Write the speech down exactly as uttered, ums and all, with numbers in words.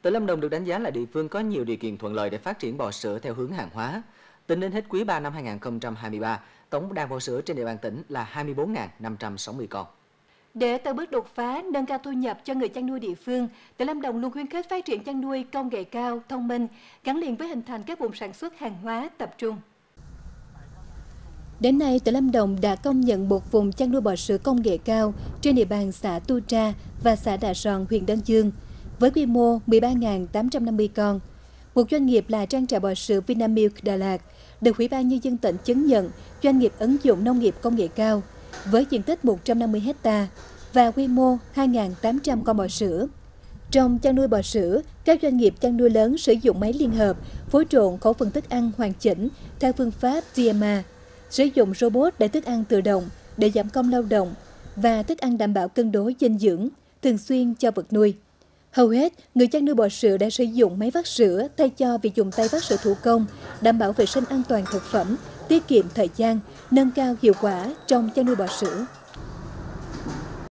Tỉnh Lâm Đồng được đánh giá là địa phương có nhiều điều kiện thuận lợi để phát triển bò sữa theo hướng hàng hóa. Tính đến hết quý ba năm hai nghìn không trăm hai mươi ba, tổng đàn bò sữa trên địa bàn tỉnh là hai mươi bốn nghìn năm trăm sáu mươi con. Để từng bước đột phá, nâng cao thu nhập cho người chăn nuôi địa phương, tỉnh Lâm Đồng luôn khuyến khích phát triển chăn nuôi công nghệ cao, thông minh, gắn liền với hình thành các vùng sản xuất hàng hóa tập trung. Đến nay, tỉnh Lâm Đồng đã công nhận một vùng chăn nuôi bò sữa công nghệ cao trên địa bàn xã Tu Tra và xã Đạ Ròn, huyện Đơn Dương, với quy mô mười ba nghìn tám trăm năm mươi con. Một doanh nghiệp là trang trại bò sữa Vinamilk Đà Lạt được Ủy ban Nhân dân tỉnh chứng nhận doanh nghiệp ứng dụng nông nghiệp công nghệ cao với diện tích một trăm năm mươi héc ta và quy mô hai nghìn tám trăm con bò sữa. Trong chăn nuôi bò sữa, các doanh nghiệp chăn nuôi lớn sử dụng máy liên hợp, phối trộn khẩu phần thức ăn hoàn chỉnh theo phương pháp giê em a, sử dụng robot để thức ăn tự động để giảm công lao động và thức ăn đảm bảo cân đối dinh dưỡng, thường xuyên cho vật nuôi. Hầu hết, người chăn nuôi bò sữa đã sử dụng máy vắt sữa thay cho việc dùng tay vắt sữa thủ công, đảm bảo vệ sinh an toàn thực phẩm, tiết kiệm thời gian, nâng cao hiệu quả trong chăn nuôi bò sữa.